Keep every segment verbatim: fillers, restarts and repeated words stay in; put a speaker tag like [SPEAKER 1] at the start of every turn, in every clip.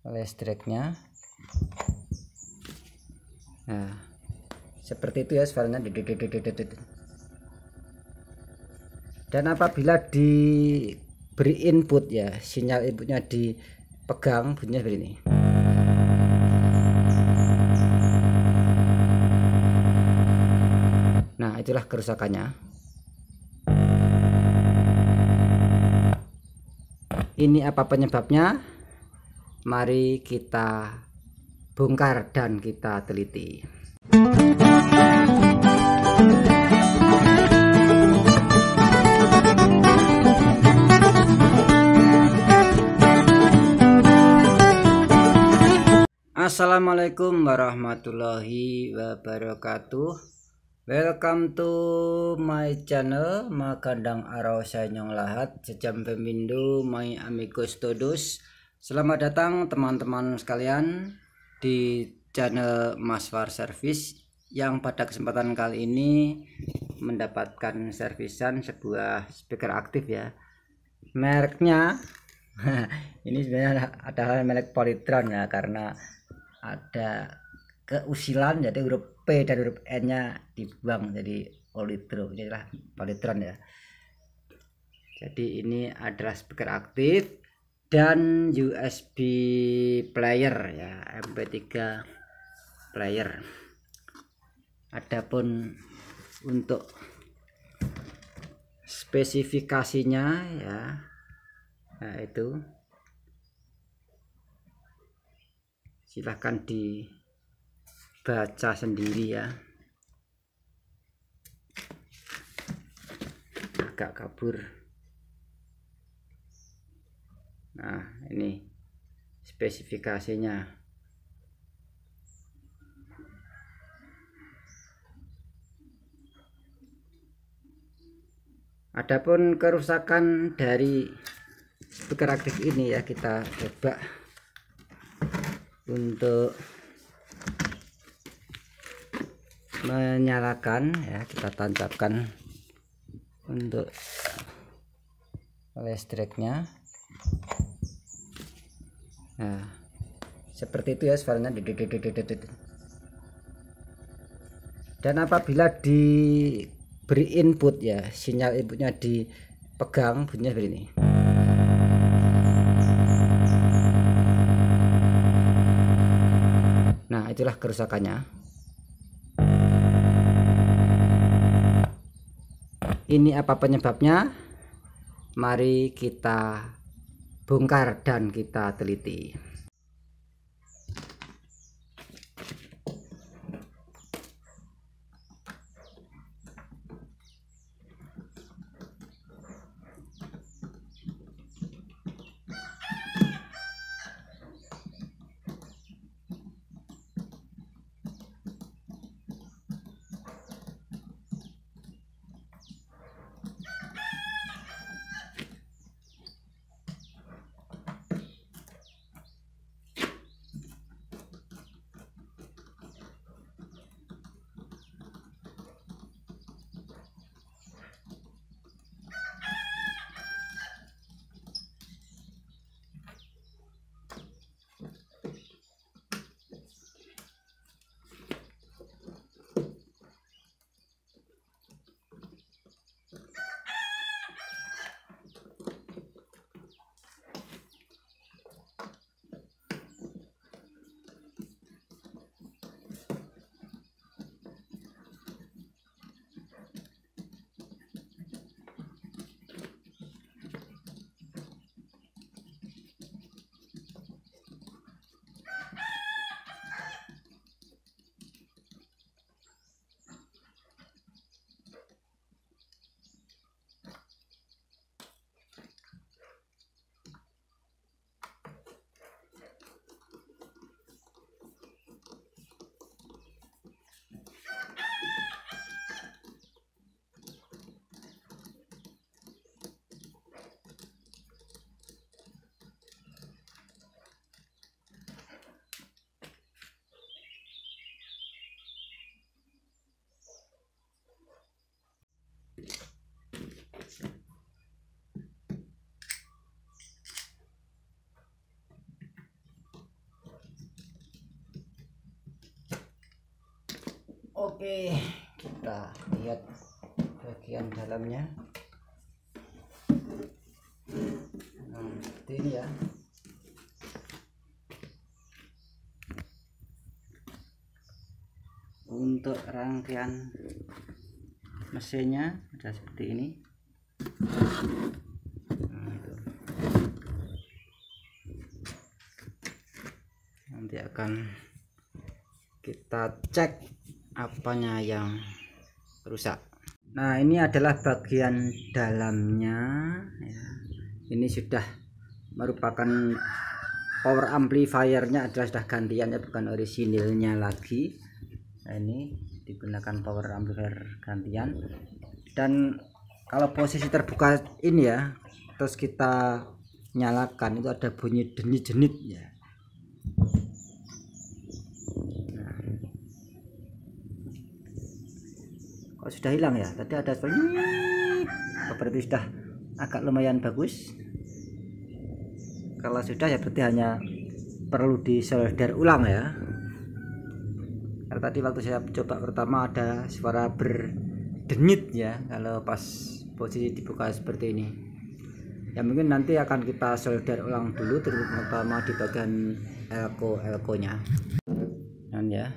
[SPEAKER 1] listriknya. Nah, seperti itu ya filenya. Dan apabila diberi input ya, sinyal inputnya dipegang, bunyinya seperti ini. Nah, itulah kerusakannya. Ini apa penyebabnya? Mari kita bongkar dan kita teliti. Assalamualaikum warahmatullahi wabarakatuh. Welcome to my channel Makandang Arau Sanyong Lahat Sejam Pemindo my amigos todos. Selamat datang teman-teman sekalian di channel Maswar Service, yang pada kesempatan kali ini mendapatkan servisan sebuah speaker aktif ya. Mereknya ini sebenarnya adalah merek Polytron ya, karena ada keusilan jadi huruf P dan huruf N nya dibuang jadi Polytron, jadilah Polytron ya. Jadi ini adalah speaker aktif dan U S B player ya, M P tiga player. Adapun untuk spesifikasinya ya, nah itu silahkan dibaca sendiri ya. Agak kabur. Nah, ini spesifikasinya. Adapun kerusakan dari speaker aktif ini ya, kita coba untuk menyalakan ya, kita tancapkan untuk listriknya. Nah, seperti itu ya filenya. Dan apabila diberi input ya, sinyal inputnya dipegang, bunyinya seperti ini. Nah, itulah kerusakannya. Ini apa penyebabnya? Mari kita bongkar dan kita teliti. Oke, kita lihat bagian dalamnya. Nah, seperti ini ya. Untuk rangkaian mesinnya ada seperti ini. Nah, itu. Nanti akan kita cek apanya yang rusak. Nah, ini adalah bagian dalamnya ya. Ini sudah merupakan power amplifiernya, adalah sudah gantian ya, bukan orisinilnya lagi. Nah, ini digunakan power amplifier gantian. Dan kalau posisi terbuka ini ya, terus kita nyalakan, itu ada bunyi denit-denit ya. Nah, kok sudah hilang ya, tadi ada bunyi, berarti sudah agak lumayan bagus. Kalau sudah ya berarti hanya perlu disolder ulang ya. Karena tadi waktu saya coba pertama ada suara berdenit ya kalau pas posisi dibuka seperti ini. Ya mungkin nanti akan kita solder ulang dulu, terutama di bagian elko elkonya. Dan ya,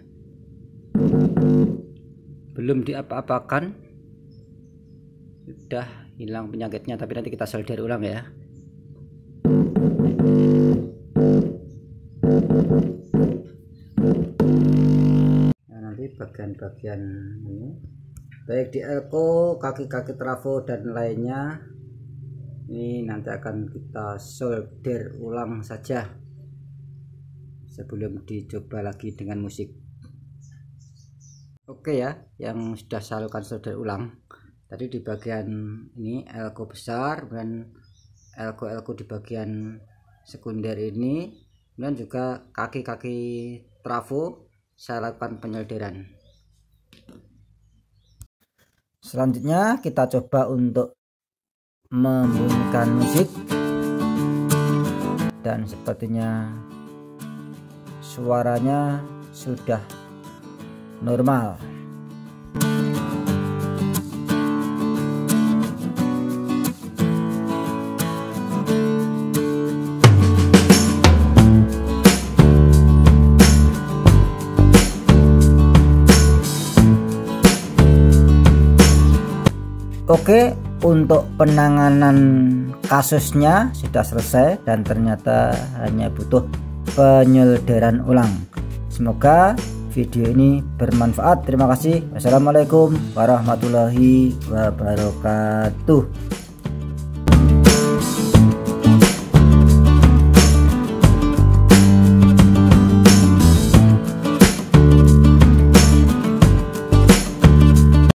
[SPEAKER 1] belum diapa-apakan, sudah hilang penyakitnya, tapi nanti kita solder ulang ya. Bagian-bagian ini baik di elko, kaki-kaki trafo dan lainnya, ini nanti akan kita solder ulang saja sebelum dicoba lagi dengan musik. Oke ya, yang sudah saya lakukan solder ulang tadi di bagian ini elko besar dan elko-elko di bagian sekunder ini, dan juga kaki-kaki trafo saya lakukan penyolderan. Selanjutnya kita coba untuk membunyikan musik, dan sepertinya suaranya sudah normal. Oke, untuk penanganan kasusnya sudah selesai dan ternyata hanya butuh penyolderan ulang. Semoga video ini bermanfaat. Terima kasih. Wassalamualaikum warahmatullahi wabarakatuh.